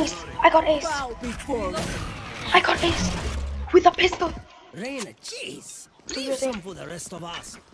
ace. I got ace. I got ace with a pistol. Reina, jeez. Leave some for the rest of us.